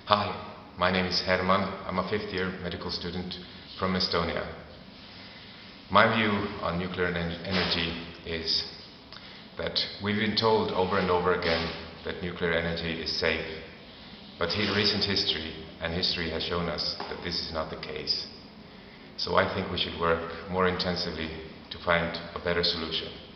Hi, my name is Herman. I'm a fifth-year medical student from Estonia. My view on nuclear energy is that we've been told over and over again that nuclear energy is safe. But recent history has shown us that this is not the case. So I think we should work more intensively to find a better solution.